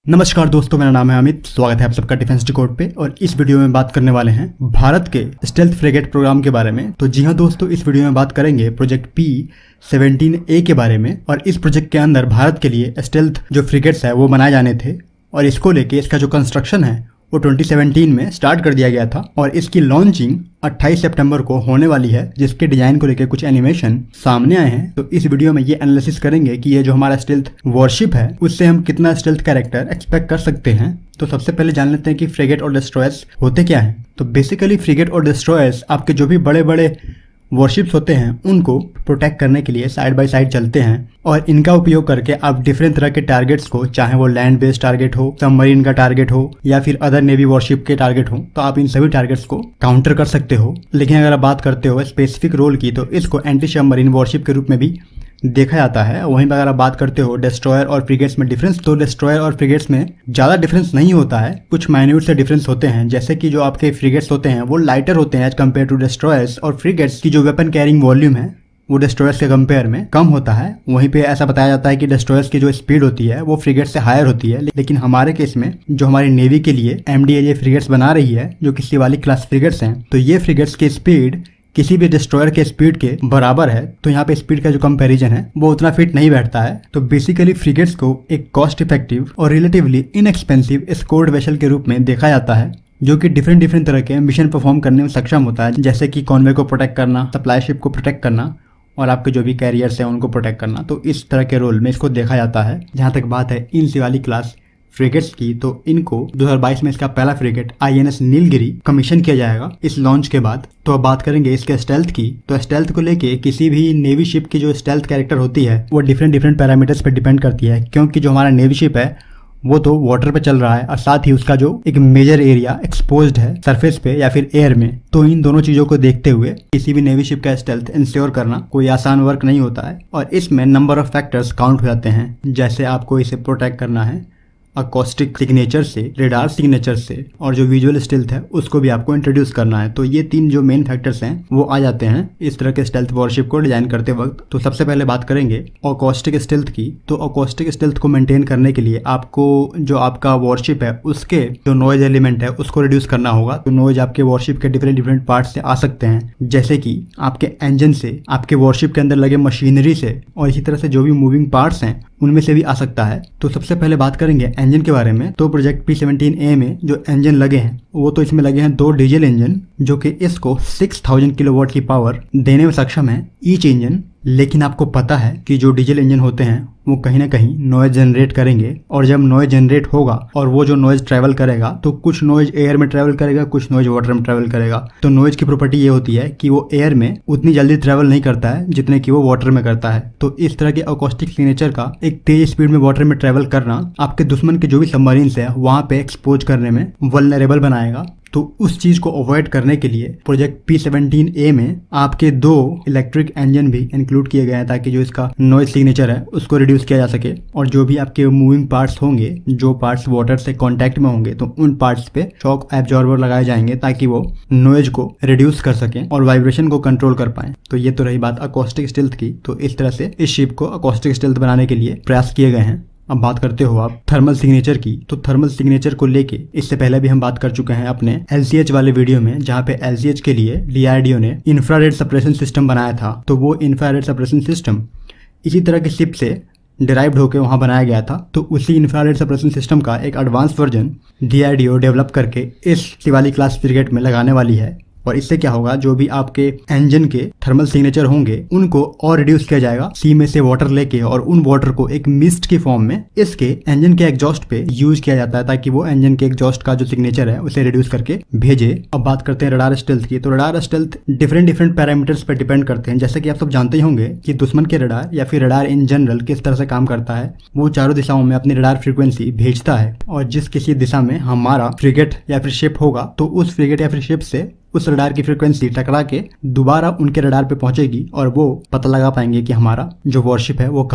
नमस्कार दोस्तों, मेरा नाम है अमित। स्वागत है आप सबका डिफेंस डिकोड पे। और इस वीडियो में बात करने वाले हैं भारत के स्टेल्थ फ्रिगेट प्रोग्राम के बारे में। तो जी हाँ दोस्तों, इस वीडियो में बात करेंगे प्रोजेक्ट P-17A के बारे में। और इस प्रोजेक्ट के अंदर भारत के लिए स्टेल्थ जो फ्रिगेट्स है वो बनाए जाने थे, और इसको लेके इसका जो कंस्ट्रक्शन है वो 2017 में स्टार्ट कर दिया गया था। और इसकी लॉन्चिंग 28 सितंबर को होने वाली है, जिसके डिजाइन को लेकर कुछ एनिमेशन सामने आए हैं। तो इस वीडियो में ये एनालिसिस करेंगे कि ये जो हमारा स्टेल्थ वॉरशिप है उससे हम कितना स्टेल्थ कैरेक्टर एक्सपेक्ट कर सकते हैं। तो सबसे पहले जान लेते हैं कि फ्रिगेट और डिस्ट्रॉयर्स होते क्या हैं। तो बेसिकली फ्रिगेट और डिस्ट्रॉयर्स आपके जो भी बड़े बड़े वॉरशिप्स होते हैं उनको प्रोटेक्ट करने के लिए साइड बाय साइड चलते हैं, और इनका उपयोग करके आप डिफरेंट तरह के टारगेट्स को, चाहे वो लैंड बेस्ड टारगेट हो, सबमरीन का टारगेट हो, या फिर अदर नेवी वॉरशिप के टारगेट हो, तो आप इन सभी टारगेट्स को काउंटर कर सकते हो। लेकिन अगर आप बात करते हो स्पेसिफिक रोल की, तो इसको एंटी सबमरीन वॉरशिप के रूप में भी देखा जाता है। वहीं पर अगर आप बात करते हो डिस्ट्रॉयर और फ्रिगेट्स में डिफरेंस, तो डिस्ट्रॉयर और फ्रिगेट्स में ज़्यादा डिफरेंस नहीं होता है, कुछ माइन्यूट से डिफरेंस होते हैं। जैसे कि जो आपके फ्रिगेट्स होते हैं वो लाइटर होते हैं एज कम्पेयर टू डिस्ट्रॉयर्स, और फ्रिगेट्स की जो वेपन कैरिंग वॉल्यूम है वो डिस्ट्रॉयर्स के कंपेयर में कम होता है। वहीं पे ऐसा बताया जाता है कि डिस्ट्रॉयर्स की जो स्पीड होती है वो फ्रिगेट से हायर होती है। लेकिन हमारे केस में जो हमारी नेवी के लिए MDA फ्रिगेट्स बना रही है, जो कि शिवालिक क्लास फ्रिगेट्स हैं, तो ये फ्रिगेट्स की स्पीड किसी भी डिस्ट्रॉयर के स्पीड के बराबर है। तो यहाँ पे स्पीड का जो कंपैरिजन है वो उतना फिट नहीं बैठता है। तो बेसिकली फ्रिगेट्स को एक कॉस्ट इफेक्टिव और रिलेटिवली इनएक्सपेंसिव एस्कॉर्ट वेसल के रूप में देखा जाता है, जो कि डिफरेंट तरह के मिशन परफॉर्म करने में सक्षम होता है, जैसे कि कॉन्वे को प्रोटेक्ट करना, सप्लाई शिप को प्रोटेक्ट करना, और आपके जो भी कैरियर्स हैं उनको प्रोटेक्ट करना। तो इस तरह के रोल में इसको देखा जाता है। जहाँ तक बात है इन शिवालिक क्लास फ्रिगेट्स की, तो इनको 2022 में इसका पहला फ्रिगेट INS नीलगिरी कमीशन किया जाएगा इस लॉन्च के बाद। तो अब बात करेंगे इसके स्टेल्थ की। तो स्टेल्थ को लेके किसी भी नेवी शिप की जो स्टेल्थ कैरेक्टर होती है वो डिफरेंट पैरामीटर्स पे डिपेंड करती है, क्योंकि जो हमारा नेवी शिप है वो तो वाटर पे चल रहा है, और साथ ही उसका जो एक मेजर एरिया एक्सपोज्ड है सरफेस पे या फिर एयर में। तो इन दोनों चीजों को देखते हुए किसी भी नेवी शिप का स्टेल्थ इंश्योर करना कोई आसान वर्क नहीं होता है, और इसमें नंबर ऑफ फैक्टर्स काउंट हो जाते हैं। जैसे आपको इसे प्रोटेक्ट करना है अकॉस्टिक सिग्नेचर से, रेडार सिग्नेचर से, और जो विजुअल स्टेल्थ है उसको भी आपको इंट्रोड्यूस करना है। तो ये तीन जो मेन फैक्टर्स हैं वो आ जाते हैं इस तरह के स्टेल्थ वॉरशिप को डिजाइन करते वक्त। तो सबसे पहले बात करेंगे अकॉस्टिक स्टेल्थ की। तो अकॉस्टिक स्टेल्थ को मेंटेन करने के लिए आपको जो आपका वॉरशिप है उसके जो नॉइज एलिमेंट है उसको रिड्यूस करना होगा। तो नॉइज आपके वॉरशिप के डिफरेंट पार्ट से आ सकते हैं, जैसे कि आपके इंजन से, आपके वॉरशिप के अंदर लगे मशीनरी से, और इसी तरह से जो भी मूविंग पार्ट्स हैं उनमें से भी आ सकता है। तो सबसे पहले बात करेंगे इंजन के बारे में। तो प्रोजेक्ट P-17A में जो इंजन लगे हैं वो तो इसमें लगे हैं 2 डीजल इंजन, जो कि इसको 6000 किलोवाट की पावर देने में सक्षम है ईच इंजन। लेकिन आपको पता है कि जो डीजल इंजन होते हैं वो कहीं ना कहीं नॉइज जनरेट करेंगे, और जब नॉइज जनरेट होगा और वो जो नॉइज ट्रैवल करेगा, तो कुछ नॉइज एयर में ट्रैवल करेगा, कुछ नॉइज वाटर में ट्रैवल करेगा। तो नॉइज की प्रॉपर्टी ये होती है कि वो एयर में उतनी जल्दी ट्रैवल नहीं करता है जितने कि वो वाटर में करता है। तो इस तरह के अकॉस्टिक सिग्नेचर का एक तेज स्पीड में वाटर में ट्रैवल करना आपके दुश्मन के जो भी सबमरीन्स है वहां पे एक्सपोज करने में वल्नरेबल बनाएगा। तो उस चीज को अवॉइड करने के लिए प्रोजेक्ट P-17A में आपके 2 इलेक्ट्रिक इंजन भी इंक्लूड किए गए हैं, ताकि जो इसका नॉइज सिग्नेचर है उसको रिड्यूस किया जा सके। और जो भी आपके मूविंग पार्ट्स होंगे, जो पार्ट्स वाटर से कांटेक्ट में होंगे, तो उन पार्ट्स पे शॉक एब्जॉर्बर लगाए जाएंगे ताकि वो नॉइज को रिड्यूस कर सकें और वाइब्रेशन को कंट्रोल कर पाएं। तो ये तो रही बात अकॉस्टिक स्टेल्थ की। तो इस तरह से इस शिप को अकॉस्टिक स्टेल्थ बनाने के लिए प्रयास किए गए हैं। अब बात करते हो आप थर्मल सिग्नेचर की। तो थर्मल सिग्नेचर को लेके इससे पहले भी हम बात कर चुके हैं अपने LCH वाले वीडियो में, जहाँ पे LCH के लिए DRDO ने इंफ्रारेड सप्रेशन सिस्टम बनाया था। तो वो इंफ्रारेड सप्रेशन सिस्टम इसी तरह के शिप से डिराइव्ड होकर वहाँ बनाया गया था। तो उसी इंफ्रारेड सप्रेशन सिस्टम का एक एडवांस वर्जन DRDO डेवलप करके इस शिवालिक क्लास फ्रिगेट में लगाने वाली है। और इससे क्या होगा, जो भी आपके इंजन के थर्मल सिग्नेचर होंगे उनको और रिड्यूस किया जाएगा सी में से वाटर लेके, और उन वाटर को एक मिस्ट की फॉर्म में इसके इंजन के एग्जॉस्ट पे यूज किया जाता है, ताकि वो इंजन के एग्जॉस्ट का जो सिग्नेचर है उसे रिड्यूस करके भेजे। अब बात करते हैं रडार स्टेल्थ की। तो रडार स्टेल्थ डिफरेंट पैरामीटर्स पे डिपेंड करते हैं। जैसे कि आप सब जानते ही होंगे कि दुश्मन के रडार या फिर रडार इन जनरल किस तरह से काम करता है। वो चारों दिशाओं में अपनी रडार फ्रीक्वेंसी भेजता है, और जिस किसी दिशा में हमारा फ्रिगेट या फिर शिप होगा, तो उस फ्रिगेट या फिर शिप से उस रडार की फ्रीक्वेंसी टकरा के दोबारा उनके रडार पे पहुंचेगी, और वो पता लगा पाएंगे कि हमारा जो वॉरशिप है वो कहाँ है।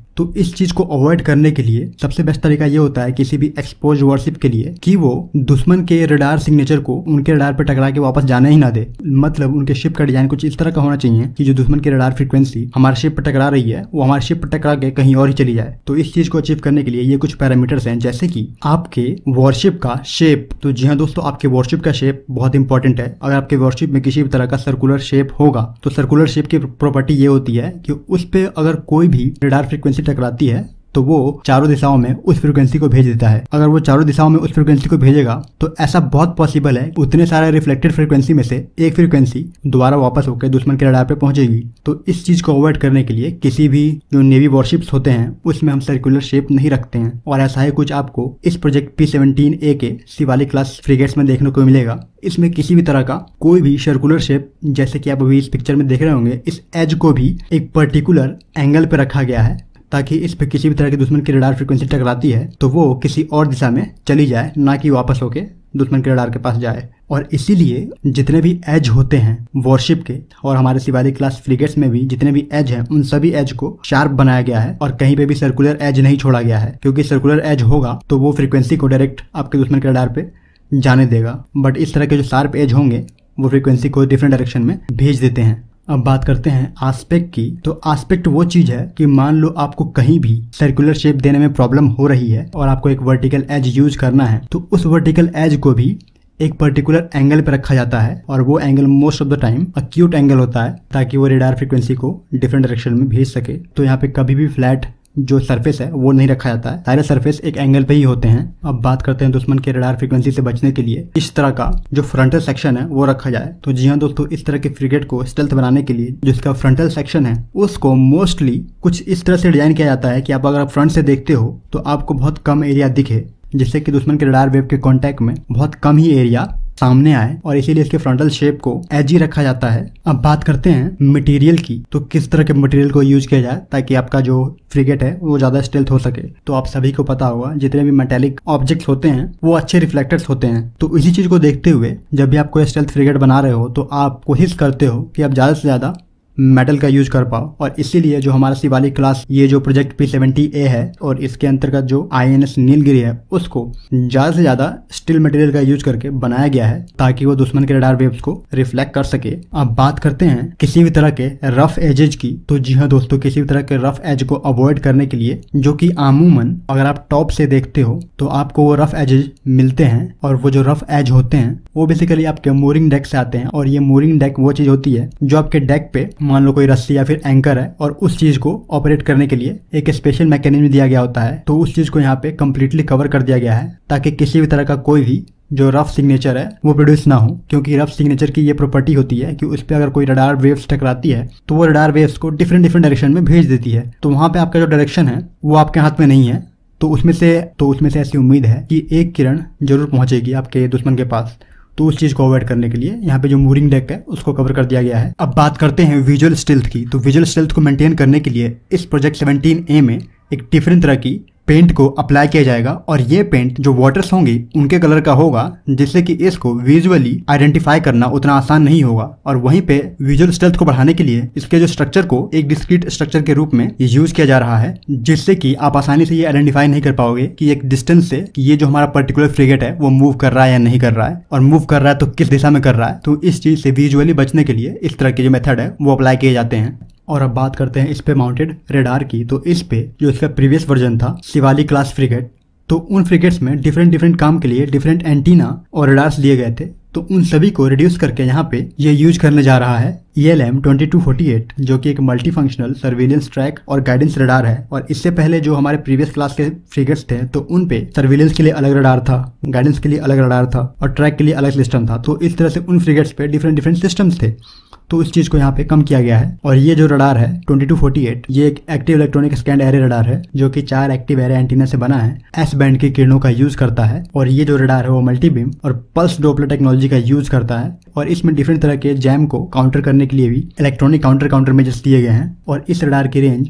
तो इस चीज को अवॉइड करने के लिए सबसे बेस्ट तरीका ये होता है किसी भी एक्सपोज वॉरशिप के लिए कि वो दुश्मन के रडार सिग्नेचर को उनके रडार पे टकरा के वापस जाने ही ना दे। मतलब उनके शिप का डिजाइन कुछ इस तरह का होना चाहिए कि जो दुश्मन की रडार फ्रीक्वेंसी हमारे शिप पर टकरा रही है वो हमारे शिप पर टकरा के कहीं और ही चली जाए। तो इस चीज को अचीव करने के लिए ये कुछ पैरामीटर्स हैं, जैसे कि आपके वॉरशिप का शेप। तो जी हाँ दोस्तों, आपके वॉरशिप का शेप बहुत इंपॉर्टेंट है। अगर आपके वॉरशिप में किसी भी तरह का सर्कुलर शेप होगा तो सर्कुलर शेप की प्रॉपर्टी ये होती है कि उस पे अगर कोई भी रडार फ्रीक्वेंसी टकराती है तो वो चारों दिशाओं में उस फ्रीक्वेंसी को भेज देता है। अगर वो चारों दिशाओं में उस फ्रीक्वेंसी को भेजेगा तो ऐसा बहुत पॉसिबल है उतने सारे रिफ्लेक्टेड फ्रीक्वेंसी में से एक फ्रीक्वेंसी दोबारा वापस होकर दुश्मन के रडार पे पहुंचेगी। तो इस चीज को अवॉइड करने के लिए किसी भी जो नेवी वॉरशिप्स होते हैं उसमें हम सर्कुलर शेप नहीं रखते हैं। और ऐसा ही कुछ आपको इस प्रोजेक्ट P-17A के शिवालिक क्लास फ्रिगेट्स में देखने को मिलेगा। इसमें किसी भी तरह का कोई भी सर्कुलर शेप, जैसे कि आप अभी इस पिक्चर में देख रहे होंगे, इस एज को भी एक पर्टिकुलर एंगल पे रखा गया है ताकि इस पे किसी भी तरह के दुश्मन की रडार फ्रीक्वेंसी टकराती है तो वो किसी और दिशा में चली जाए, ना कि वापस होके दुश्मन के रडार के पास जाए। और इसीलिए जितने भी एज होते हैं वॉरशिप के और हमारे शिवालिक क्लास फ्रिगेट्स में भी जितने भी एज हैं उन सभी एज को शार्प बनाया गया है और कहीं पे भी सर्कुलर एज नहीं छोड़ा गया है, क्योंकि सर्कुलर एज होगा तो वो फ्रीक्वेंसी को डायरेक्ट आपके दुश्मन के रडार पे जाने देगा। बट इस तरह के जो शार्प एज होंगे वो फ्रीक्वेंसी को डिफरेंट डायरेक्शन में भेज देते हैं। अब बात करते हैं एस्पेक्ट की। तो एस्पेक्ट वो चीज है कि मान लो आपको कहीं भी सर्कुलर शेप देने में प्रॉब्लम हो रही है और आपको एक वर्टिकल एज यूज करना है तो उस वर्टिकल एज को भी एक पर्टिकुलर एंगल पे रखा जाता है और वो angle most of the time acute angle होता है ताकि वो रडार फ्रीक्वेंसी को डिफरेंट डायरेक्शन में भेज सके। तो यहाँ पे कभी भी फ्लैट जो सरफेस है वो नहीं रखा जाता है, सारे सरफेस एक एंगल पे ही होते हैं। अब बात करते हैं दुश्मन के रडार फ्रीक्वेंसी से बचने के लिए इस तरह का जो फ्रंटल सेक्शन है वो रखा जाए। तो जी हाँ दोस्तों, इस तरह के फ्रिगेट को स्टेल्थ बनाने के लिए जिसका फ्रंटल सेक्शन है उसको मोस्टली कुछ इस तरह से डिजाइन किया जाता है कि आप अगर फ्रंट से देखते हो तो आपको बहुत कम एरिया दिखे, जिससे कि दुश्मन के रडार वेव के कांटेक्ट में बहुत कम ही एरिया सामने आए, और इसीलिए इसके फ्रंटल शेप को एजी रखा जाता है। अब बात करते हैं मटेरियल की। तो किस तरह के मटेरियल को यूज किया जाए ताकि आपका जो फ्रिगेट है वो ज्यादा स्टेल्थ हो सके। तो आप सभी को पता होगा जितने भी मेटालिक ऑब्जेक्ट्स होते हैं वो अच्छे रिफ्लेक्टर्स होते हैं। तो इसी चीज को देखते हुए जब भी आप कोई स्टेल्थ फ्रिगेट बना रहे हो तो आप कोशिश करते हो कि आप ज्यादा से ज्यादा मेटल का यूज कर पाओ। और इसीलिए जो हमारा शिवालिक क्लास ये जो प्रोजेक्ट P-17A है और इसके अंतर्गत जो INS नीलगिरी है उसको ज्यादा से ज्यादा स्टील मटेरियल का यूज करके बनाया गया है ताकि वो दुश्मन के रडार वेव्स को रिफ्लेक्ट कर सके। अब बात करते हैं किसी भी तरह के रफ एजेज की। तो जी हाँ दोस्तों, किसी भी तरह के रफ एज को अवॉइड करने के लिए, जो कि अमूमन अगर आप टॉप से देखते हो तो आपको वो रफ एजेज मिलते हैं, और वो जो रफ एज होते हैं वो बेसिकली आपके मूरिंग डेक से आते हैं। और ये मूरिंग डेक वो चीज होती है जो आपके डेक पे मान लो कोई रस्सी या फिर एंकर है और उस चीज को ऑपरेट करने के लिए एक स्पेशल मैकेनिज्म दिया गया होता है। तो उस चीज को यहाँ पे कंप्लीटली कवर कर दिया गया है ताकि किसी भी तरह का कोई भी जो रफ सिग्नेचर है वो प्रोड्यूस ना हो, क्योंकि रफ सिग्नेचर की ये प्रॉपर्टी होती है कि उस पर अगर कोई रडार वेव्स टकराती है तो वो रडार वेव्स को डिफरेंट डायरेक्शन में भेज देती है। तो वहां पे आपका जो डायरेक्शन है वो आपके हाथ में नहीं है। तो उसमें से ऐसी उम्मीद है कि एक किरण जरूर पहुंचेगी आपके दुश्मन के पास। तो उस चीज को अवॉइड करने के लिए यहाँ पे जो मूरिंग डेक है उसको कवर कर दिया गया है। अब बात करते हैं विजुअल स्टेल्थ की। तो विजुअल स्टेल्थ को मेंटेन करने के लिए इस प्रोजेक्ट 17A में एक डिफरेंट तरह की पेंट को अप्लाई किया जाएगा, और ये पेंट जो वाटर्स होंगी उनके कलर का होगा, जिससे कि इसको विजुअली आइडेंटिफाई करना उतना आसान नहीं होगा। और वहीं पे विजुअल स्टेल्थ को बढ़ाने के लिए इसके जो स्ट्रक्चर को एक डिस्क्रीट स्ट्रक्चर के रूप में यूज किया जा रहा है, जिससे कि आप आसानी से ये आइडेंटिफाई नहीं कर पाओगे कि एक डिस्टेंस से कि ये जो हमारा पर्टिकुलर फ्रिगेट है वो मूव कर रहा है या नहीं कर रहा है, और मूव कर रहा है तो किस दिशा में कर रहा है। तो इस चीज से विजुअली बचने के लिए इस तरह के जो मेथड है वो अप्लाई किए जाते हैं। और अब बात करते हैं इस पे माउंटेड रेडार की। तो इस पे जो इसका प्रीवियस वर्जन था शिवालिक क्लास फ्रिगेट, तो उन फ्रिगेट्स में डिफरेंट काम के लिए डिफरेंट एंटीना और रेडार्स दिए गए थे। तो उन सभी को रिड्यूस करके यहाँ पे ये यूज करने जा रहा है ELM-2248, जो कि एक मल्टी फंक्शनल सर्विलेंस ट्रैक और गाइडेंस रडार है। और इससे पहले जो हमारे प्रीवियस क्लास के फ्रिगेट्स थे तो उन पे सर्विलेंस के लिए अलग रडार था, गाइडेंस के लिए अलग रडार था और ट्रैक के लिए अलग सिस्टम था। तो इस तरह से उन फ्रिगेट्स पे डिफरेंट सिस्टम्स थे। तो इस चीज को यहाँ पे कम किया गया है। और ये जो रडार है 2248, ये एक active electronic scan array radar है जो कि 4 एक्टिव एरे एंटीना से बना है, एस बैंड की किरणों का यूज करता है। और ये जो रडार है वो मल्टी बीम और पल्स डोपलर टेक्नोलॉजी का यूज करता है। और इसमें डिफरेंट तरह के जैम को काउंटर करने के लिए भी इलेक्ट्रॉनिक काउंटर मेजर्स दिए गए हैं। और इस रडार की रेंज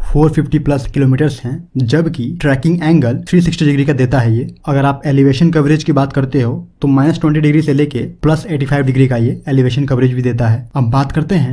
450+ किलोमीटर्स हैं, जबकि ट्रैकिंग एंगल 360 डिग्री का देता है ये। अगर आप एलिवेशन कवरेज की बात करते हो तो -20 डिग्री से लेके +85 डिग्री का ये एलिवेशन कवरेज भी देता है। अब बात करते हैं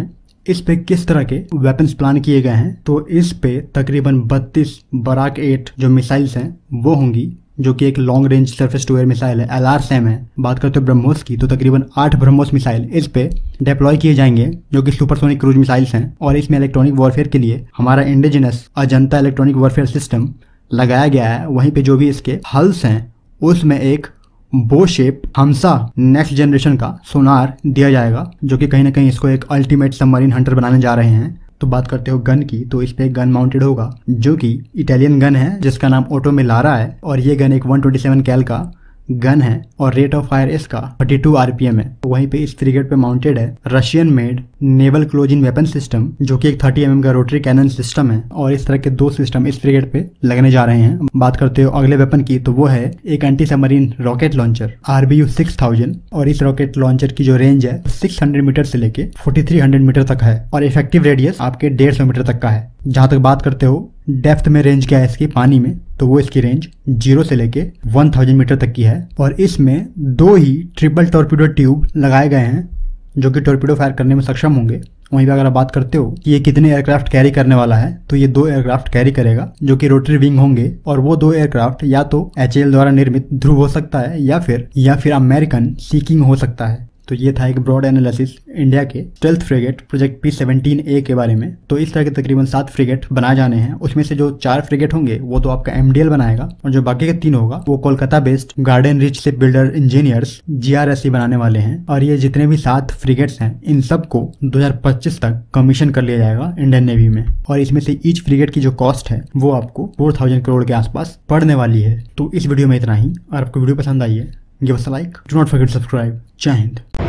इस पे किस तरह के वेपन्स प्लान किए गए हैं, तो इस पे तकरीबन 32 बराक 8 जो मिसाइल्स हैं वो होंगी, जो कि एक long range surface to air missile है, LRSAM है। बात करते हो ब्रह्मोस की, तो तकरीबन 8 ब्रह्मोस मिसाइल इस पे डिप्लॉय किए जाएंगे, जो कि सुपरसोनिक क्रूज मिसाइल्स हैं। और इसमें इलेक्ट्रॉनिक वॉरफेयर के लिए हमारा indigenous Ajanta electronic warfare system लगाया गया है। वहीं पे जो भी इसके हल्स हैं उसमें एक बो शेप हमसा नेक्स्ट जनरेशन का सोनार दिया जाएगा, जो कि कहीं ना कहीं इसको एक अल्टीमेट सबमरीन हंटर बनाने जा रहे हैं। तो बात करते हो गन की, तो इस पे एक गन माउंटेड होगा, जो कि इटालियन गन है जिसका नाम ऑटो मिलारा है। और ये गन एक 127 कैल का गन है और रेट ऑफ फायर इसका 32 RPM है। वहीं पे इस फ्रिगेट पे माउंटेड है Russian made naval closing weapon system, जो कि एक 30 mm का रोटरी कैनन सिस्टम है। और इस तरह के 2 सिस्टम इस फ्रिगेट पे लगने जा रहे हैं। बात करते हो अगले वेपन की, तो वो है एक anti submarine rocket launcher RBU 6000। और इस रॉकेट लॉन्चर की जो रेंज है 600 मीटर से लेके 4300 मीटर तक है और इफेक्टिव रेडियस आपके 150 मीटर तक का है। जहां तक बात करते हो डेप्थ में रेंज क्या है इसकी पानी में, तो वो इसकी रेंज 0 से लेके 1000 मीटर तक की है। और इसमें 2 ही ट्रिपल टॉर्पीडो ट्यूब लगाए गए हैं, जो कि टॉर्पीडो फायर करने में सक्षम होंगे। वहीं पे अगर आप बात करते हो कि ये कितने एयरक्राफ्ट कैरी करने वाला है, तो ये 2 एयरक्राफ्ट कैरी करेगा, जो कि रोटरी विंग होंगे। और वो 2 एयरक्राफ्ट या तो HAL द्वारा निर्मित ध्रुव हो सकता है या फिर अमेरिकन सीकिंग हो सकता है। तो ये था एक ब्रॉड एनालिसिस इंडिया के स्टेल्थ फ्रिगेट प्रोजेक्ट P-17A के बारे में। तो इस तरह के तकरीबन 7 फ्रिगेट बनाए जाने हैं। उसमें से जो 4 फ्रिगेट होंगे वो तो आपका MDL बनाएगा, और जो बाकी के 3 होगा वो Kolkata based Garden Reach Shipbuilder Engineers GRSE बनाने वाले हैं। और ये जितने भी 7 फ्रिगेट्स हैं इन सबको 2025 तक कमीशन कर लिया जाएगा इंडियन नेवी में। और इसमें से ईच फ्रिगेट की जो कॉस्ट है वो आपको 4000 करोड़ के आसपास पड़ने वाली है। तो इस वीडियो में इतना ही। और आपको वीडियो पसंद आई है, give us a like, do not forget to subscribe. जय हिंद।